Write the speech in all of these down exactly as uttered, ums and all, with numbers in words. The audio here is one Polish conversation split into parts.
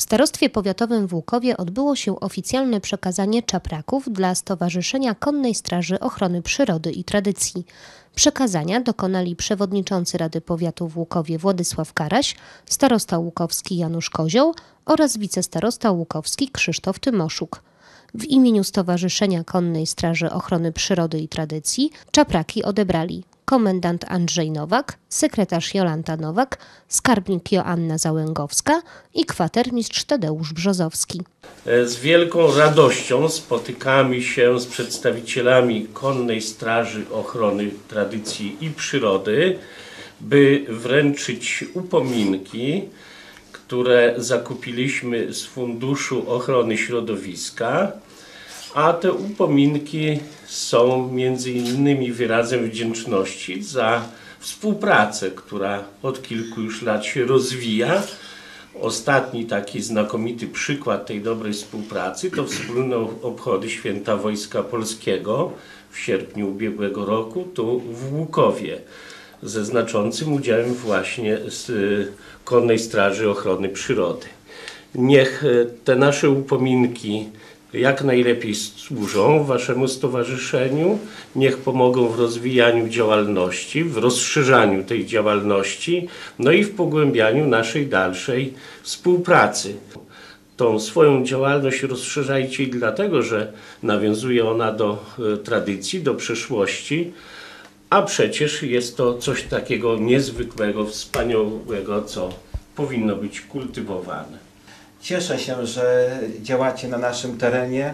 Starostwie Powiatowym w Łukowie odbyło się oficjalne przekazanie czapraków dla Stowarzyszenia Konnej Straży Ochrony Przyrody i Tradycji. Przekazania dokonali przewodniczący Rady Powiatu w Łukowie Władysław Karaś, starosta łukowski Janusz Kozioł oraz wicestarosta łukowski Krzysztof Tymoszuk. W imieniu Stowarzyszenia Konnej Straży Ochrony Przyrody i Tradycji czapraki odebrali komendant Andrzej Nowak, sekretarz Jolanta Nowak, skarbnik Joanna Załęgowska i kwatermistrz Tadeusz Brzozowski. Z wielką radością spotykamy się z przedstawicielami Konnej Straży Ochrony Tradycji i Przyrody, by wręczyć upominki, które zakupiliśmy z Funduszu Ochrony Środowiska, a te upominki są między innymi wyrazem wdzięczności za współpracę, która od kilku już lat się rozwija. Ostatni taki znakomity przykład tej dobrej współpracy to wspólne obchody Święta Wojska Polskiego w sierpniu ubiegłego roku tu w Łukowie, ze znaczącym udziałem właśnie z Konnej Straży Ochrony Przyrody. Niech te nasze upominki jak najlepiej służą waszemu stowarzyszeniu, niech pomogą w rozwijaniu działalności, w rozszerzaniu tej działalności, no i w pogłębianiu naszej dalszej współpracy. Tą swoją działalność rozszerzajcie i dlatego, że nawiązuje ona do tradycji, do przeszłości, a przecież jest to coś takiego niezwykłego, wspaniałego, co powinno być kultywowane. Cieszę się, że działacie na naszym terenie,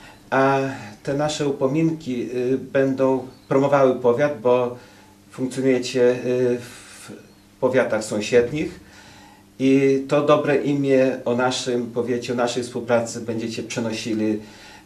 a te nasze upominki będą promowały powiat, bo funkcjonujecie w powiatach sąsiednich i to dobre imię o naszym powiecie, o naszej współpracy będziecie przenosili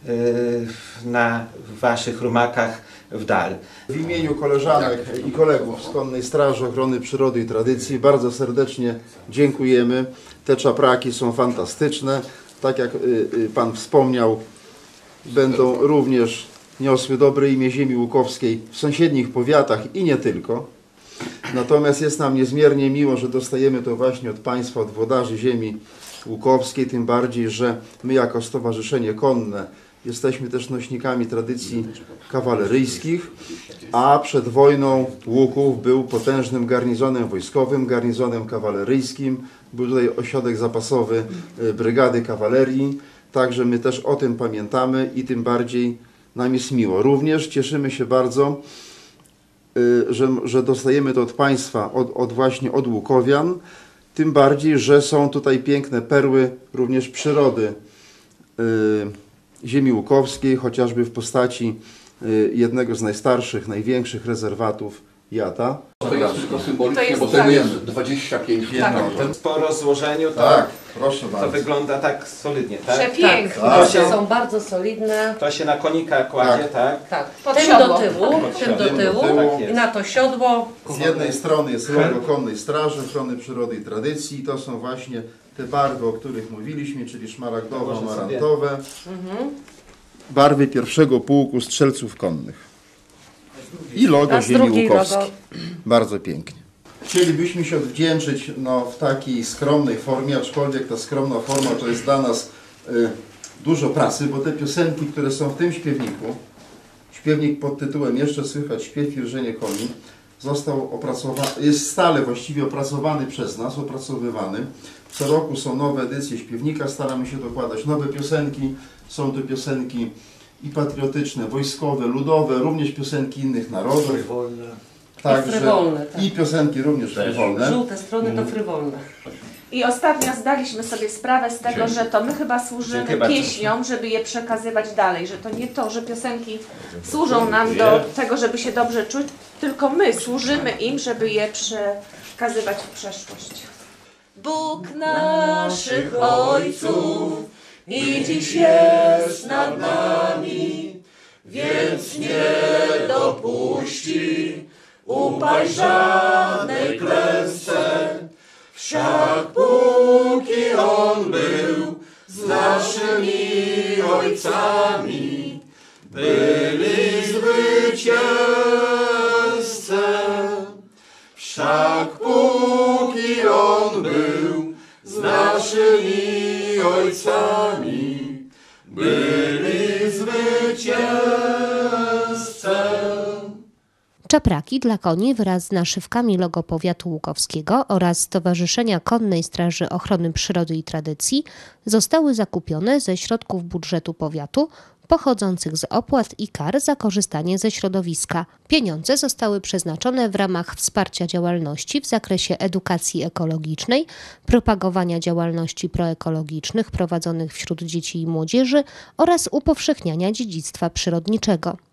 na waszych rumakach w dal. W imieniu koleżanek i kolegów z Konnej Straży Ochrony Przyrody i Tradycji bardzo serdecznie dziękujemy. Te czapraki są fantastyczne. Tak jak Pan wspomniał, będą również niosły dobre imię ziemi łukowskiej w sąsiednich powiatach i nie tylko. Natomiast jest nam niezmiernie miło, że dostajemy to właśnie od Państwa, od włodarzy ziemi łukowskiej, tym bardziej, że my jako Stowarzyszenie Konne jesteśmy też nośnikami tradycji kawaleryjskich, a przed wojną Łuków był potężnym garnizonem wojskowym, garnizonem kawaleryjskim. Był tutaj ośrodek zapasowy Brygady Kawalerii, także my też o tym pamiętamy i tym bardziej nam jest miło. Również cieszymy się bardzo, że, że dostajemy to od Państwa, od, od właśnie od Łukowian, tym bardziej, że są tutaj piękne perły również przyrody ziemi łukowskiej, chociażby w postaci jednego z najstarszych, największych rezerwatów Jata. To jest tylko symbolicznie, bo tego jest dwadzieścia pięć tak. no, Po rozłożeniu to, tak, proszę bardzo. To wygląda tak solidnie, tak? Przepięknie. Tak. To są bardzo solidne. To się na konika kładzie, tak? Tak. Pod Tym siodło. do tyłu, tym do tyłu Tak i na to siodło. Z jednej strony jest logo Konnej Straży Ochrony Przyrody i Tradycji. To są właśnie te barwy, o których mówiliśmy, czyli szmaragdowo-amarantowe. Mhm. Barwy pierwszego pułku strzelców konnych. I logo ziemi łukowskiej. Logo. Bardzo pięknie. Chcielibyśmy się odwdzięczyć no, w takiej skromnej formie, aczkolwiek ta skromna forma to jest dla nas y, dużo pracy, bo te piosenki, które są w tym śpiewniku, śpiewnik pod tytułem Jeszcze słychać śpiew i rżenie koni, został opracowany, jest stale właściwie opracowany przez nas, opracowywany. Co roku są nowe edycje śpiewnika, staramy się dokładać nowe piosenki. Są to piosenki i patriotyczne, wojskowe, ludowe, również piosenki innych narodów. frywolne. Także, I frywolne. Tak. I piosenki również frywolne. Żółte strony to frywolne. I ostatnio zdaliśmy sobie sprawę z tego, że to my chyba służymy pieśniom, żeby je przekazywać dalej, że to nie to, że piosenki służą nam do tego, żeby się dobrze czuć, tylko my służymy im, żeby je przekazywać w przeszłość. Bóg naszych ojców i dziś jest nad nami, więc nie dopuści upaść żadnej klęsce. Wszak póki On był z naszymi ojcami, byli zwycięzcy. Wszak póki On był z naszymi ojcami, byli zwycięzcą. Czapraki dla koni wraz z naszywkami logo powiatu łukowskiego oraz Stowarzyszenia Konnej Straży Ochrony Przyrody i Tradycji zostały zakupione ze środków budżetu powiatu pochodzących z opłat i kar za korzystanie ze środowiska. Pieniądze zostały przeznaczone w ramach wsparcia działalności w zakresie edukacji ekologicznej, propagowania działalności proekologicznych prowadzonych wśród dzieci i młodzieży oraz upowszechniania dziedzictwa przyrodniczego.